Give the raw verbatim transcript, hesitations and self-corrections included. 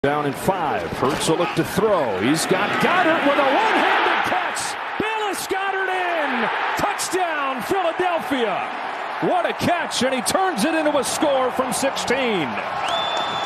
Down in five. Hurts will look to throw. He's got Goedert with a one-handed catch. Bayless Goedert in. Touchdown, Philadelphia. What a catch, and he turns it into a score from sixteen.